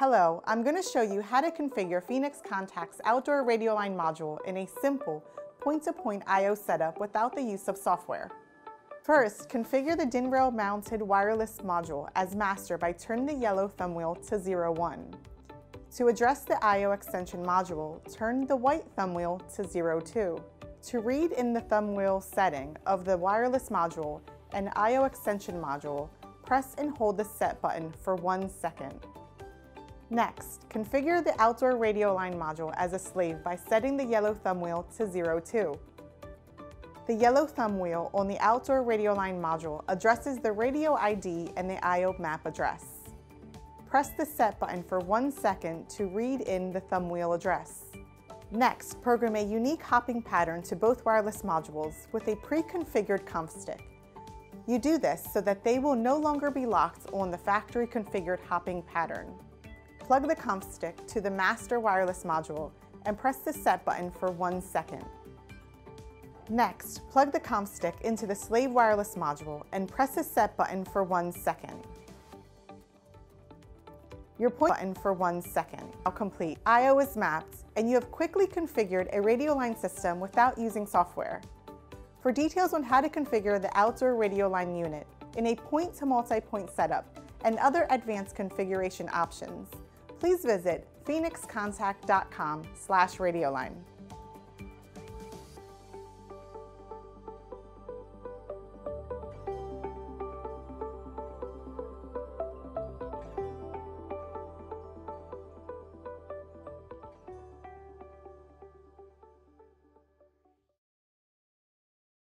Hello, I'm going to show you how to configure Phoenix Contact's outdoor Radioline module in a simple point-to-point I/O setup without the use of software. First, configure the DIN rail mounted wireless module as master by turning the yellow thumb wheel to 01. To address the I/O extension module, turn the white thumb wheel to 02. To read in the thumb wheel setting of the wireless module and I/O extension module, press and hold the set button for 1 second. Next, configure the outdoor Radioline module as a slave by setting the yellow thumb wheel to 02. The yellow thumb wheel on the outdoor Radioline module addresses the radio ID and the I/O map address. Press the set button for 1 second to read in the thumb wheel address. Next, program a unique hopping pattern to both wireless modules with a pre-configured CONFSTICK. You do this so that they will no longer be locked on the factory configured hopping pattern. Plug the CONFSTICK to the master wireless module and press the set button for 1 second. Next, plug the CONFSTICK into the slave wireless module and press the set button for 1 second. Your point button for 1 second. Now complete. I/O is mapped and you have quickly configured a Radioline system without using software. For details on how to configure the outdoor Radioline unit in a point-to-multipoint setup and other advanced configuration options, please visit phoenixcontact.com/radioline.